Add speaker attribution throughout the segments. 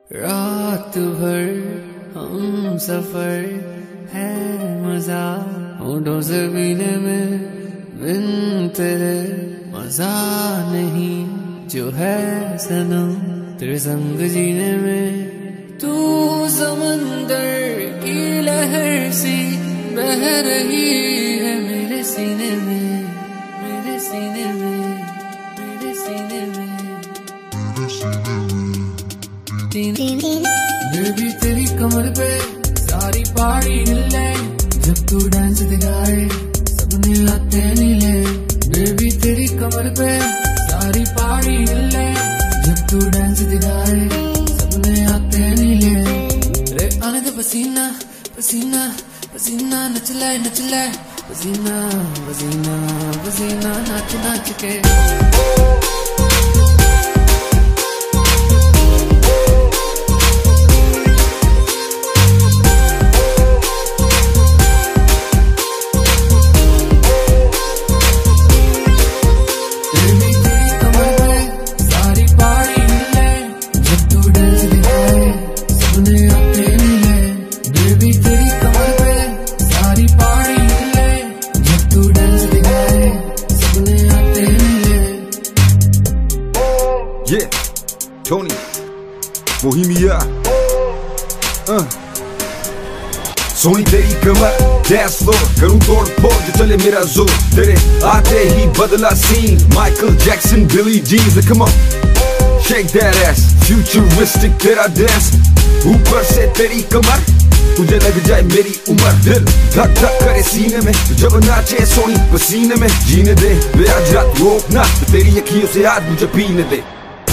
Speaker 1: रात भर हम सफर है मजा होठों से पीने में बिन तेरे मजा नहीं जो है सनम तेरे संग जीने में। तू समंदर की लहर सी बह रही है मेरे सीने में, मेरे सीने में, मेरे सीने में, बेबी तेरी कमर पे सारी पहाड़ी हिले जब तू डांस दिखाए सपने आते नीले। बेबी तेरी कमर पे सारी पहाड़ी हिले जब तू डांस दिखाए सपने आते नीले। रे आने दे पसीना पसीना पसीना नचले नचले पसीना पसीना पसीना नाच नाच के।
Speaker 2: Bohemia सोनी तेरी कमर डैंस फ्लोर करूं तोड़ फोड़ जो चले मेरा जोर। तेरे आते ही बदला scene Michael Jackson Billie Jeans. Come on shake that ass futuristic तेरा डांस ऊपर से तेरी कमर तुझे लग जाए मेरी उम्र। दिल धक धक करे सीने में जब नाचे सोनी पसीने में। जीने दे वे आज रात रोकना तेरी अखियों से आज मुझे पीने दे।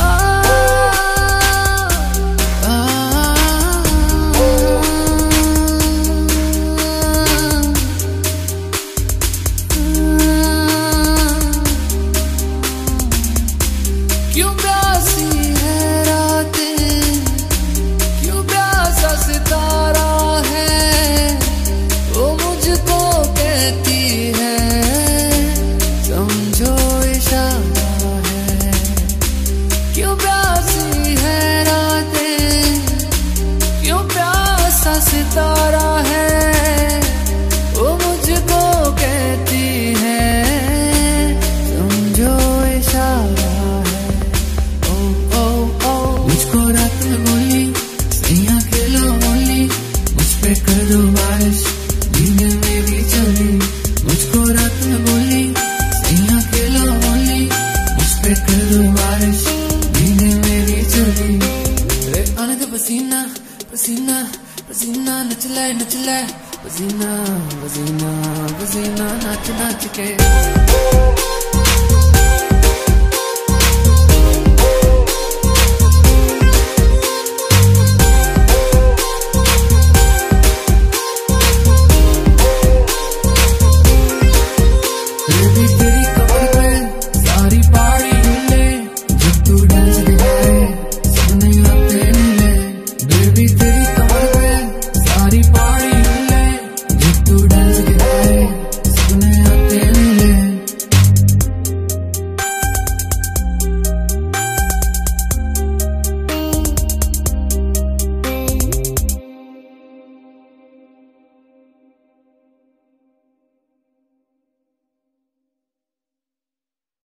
Speaker 1: क्यों प्यासी है रातें, क्यों प्यासा सितारा है, वो मुझको कहती है समझो इशारा है। क्यों प्यासी है रातें, क्यों प्यासा सितारा है, वो मुझको कहती है समझो इशारा। मुझको रात में बोली सैया खेलो बोली मुझ पे कर दो बारिश नींद मेरी चली। मुझको रात में बोली सैया खेलो बोली मुझ पे कर दो बारिश नींद मेरी चली। रे आने दे पसीना पसीना पसीना नचले नचले पसीना पसीना पसीना नाच नाच के।